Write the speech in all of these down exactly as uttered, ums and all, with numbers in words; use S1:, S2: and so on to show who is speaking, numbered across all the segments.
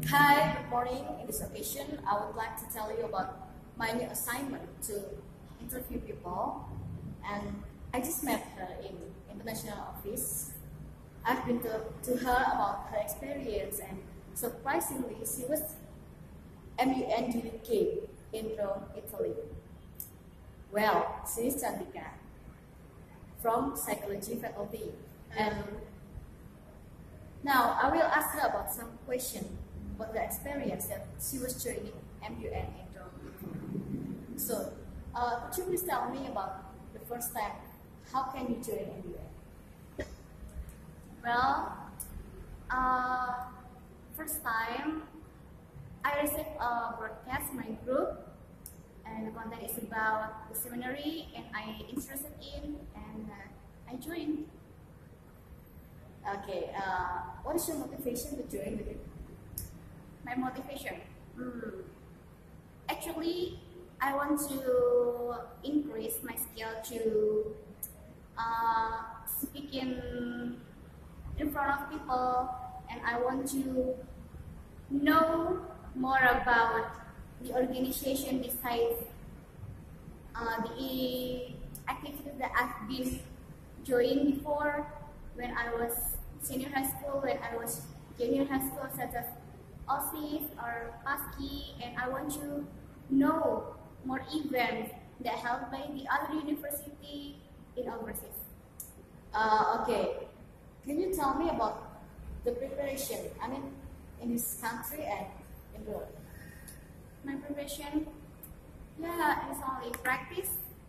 S1: Hi, good morning. In this occasion, I would like to tell you about my new assignment to interview people. And I just met her in international office. I've been to, to her about her experience, and surprisingly, she was M U N D K in Rome, Italy. Well, she is Chandika from psychology faculty, and now I will ask her about some questions about the experience that she was joining M U N in Rome. So, uh, could you please tell me about the first time? How can you join M U N?
S2: Well, uh, first time I received a broadcast in my group, and the content is about the seminary, and I interested in, and uh, I joined.
S1: Okay, uh, what is your motivation to join with it?
S2: My motivation, hmm. actually, I want to increase my skill to uh, speaking in front of people, and I want to know more about the organization besides uh, the activities that I've been joining before when I was senior high school, when I was junior high school, such as O S I S or PASKI, and I want to know more events that held by the other university in overseas.
S1: Uh, okay, can you tell me about the preparation? I mean, in this country and in Rome.
S2: My preparation, yeah, it's only practice.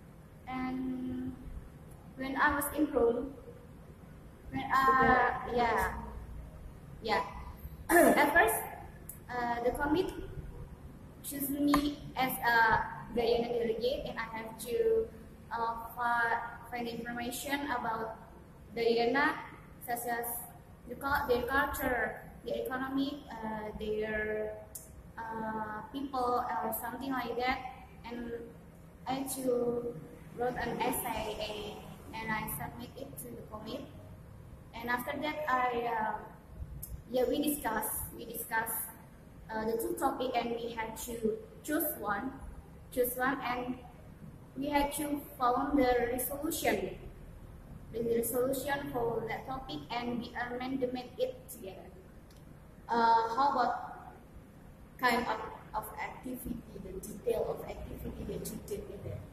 S2: And when I was in Rome, when uh, yeah, yeah, at first, uh, the committee choose me as a guardian delegate, and I have to uh, find information about Guyana, such as the, their culture, their economy, uh, their uh, people, or something like that. And I to wrote an essay, and I submit it to the committee. And after that, I uh, yeah we discuss we discuss uh, the two topic, and we had to choose one, choose one, and we had to found the resolution, the resolution for that topic, and we amendment it together.
S1: Uh, how about kind of, of activity, the detail of activity that you did in there?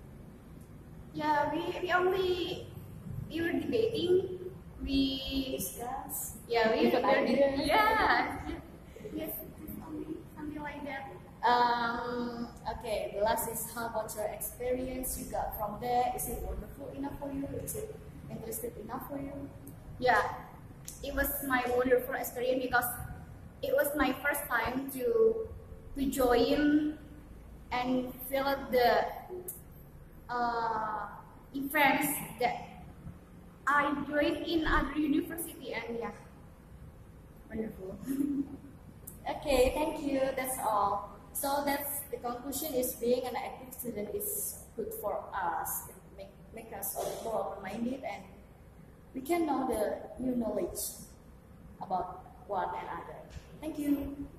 S2: Yeah, we, we only we were debating. We
S1: discuss.
S2: Yeah, we
S1: were
S2: debating. Yeah, yes, something, something like that.
S1: Um. Okay. The last is, how about your experience you got from there? Is it wonderful enough for you? Is it interesting enough for you?
S2: Yeah, it was my wonderful experience because it was my first time to to join and fill out the uh, events that I joined in other university, and yeah, wonderful.
S1: Okay, thank you. That's all. So that's the conclusion is, being an active student is good for us. It make, make us more open-minded, and we can know the new knowledge about one another. Thank you.